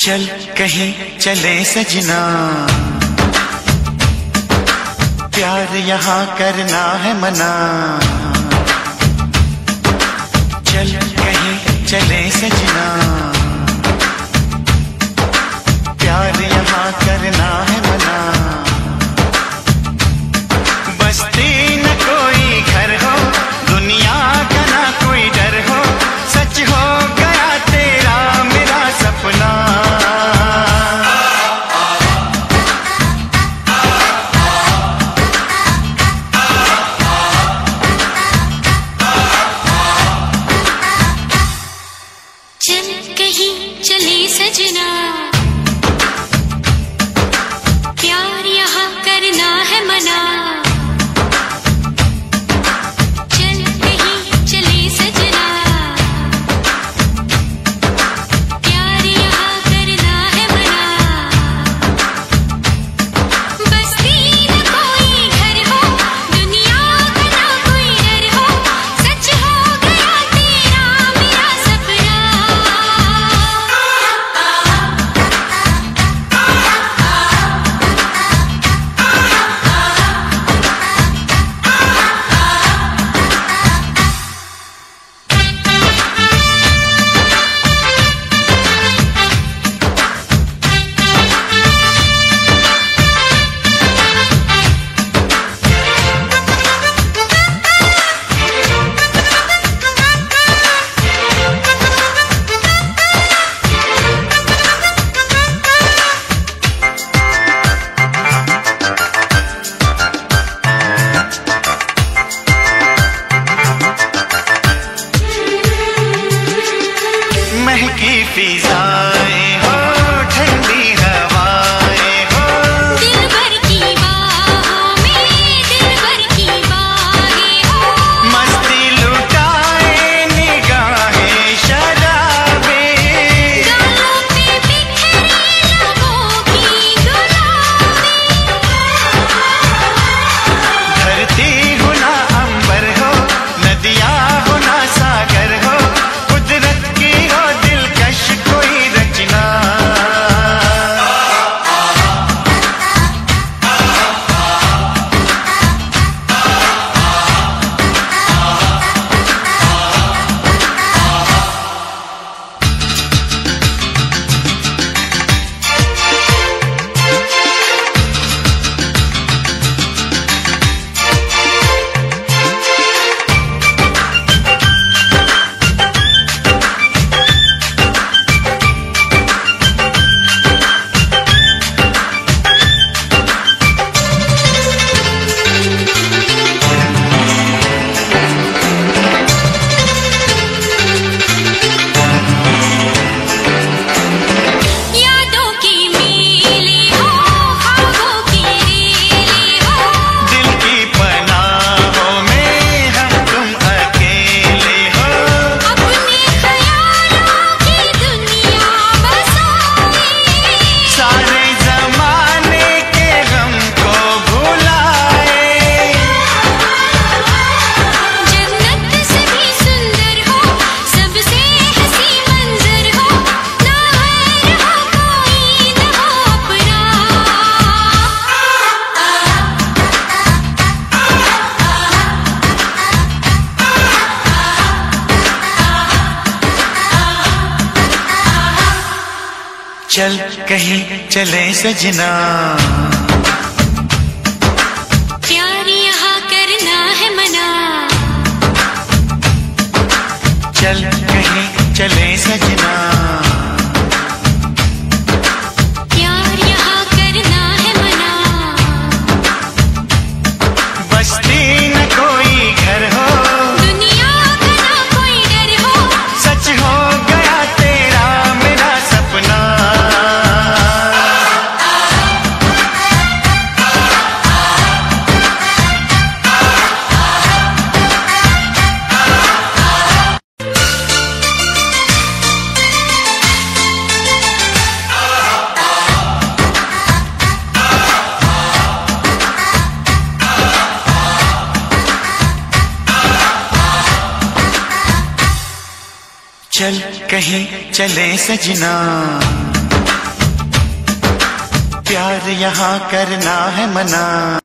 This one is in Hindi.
चल कहीं चले सजना, प्यार यहाँ करना है मना। चल कहीं चले सजना, प्यार यहाँ करना है मना। बस्ती न कोई घर हो, दुनिया का ना कोई डर हो, सच हो गया तेरा मेरा सपना। चल कहीं चले सजना, प्यार यहाँ करना है मना। चल कहीं चले सजना, प्यार यहाँ करना है मना। बस्ती न कोई घर हो, दुनिया का ना कोई डर हो, सच हो गया तेरा मेरा सपना। महकी फिजाएं हो, ठंडी हवाएं हो, दिल भर की बाहों में दिल भर की बाहें हो। मस्ती लुटाए निगाहें शराबे, गालों पे बिखरे लबों की गुलाबी। धरती हो ना अंबर हो, नदियाँ हो ना सागर हो, कुदरत की हो दिलकश कोई रचना। यादों की मेले हो, ख्वाबों की रेले हो, दिल की पनाहों में हम तुम अकेले हो, अपने ख्यालों की दुनिया बसाए। सारे जमाने के गम को भुलाए। जन्नत से भी सुंदर हो, सबसे हंसी मंजर हो, ना गैर हो कोई न हो अपना। चल कहीं चले सजना, प्यार यहाँ करना है मना। चल कहीं चले सजना, प्यार यहाँ करना है मना। बस्ती न कोई घर हो, दुनिया का ना कोई डर हो, सच हो गया तेरा मेरा सपना। चल कहीं चले सजना, प्यार यहाँ करना है मना।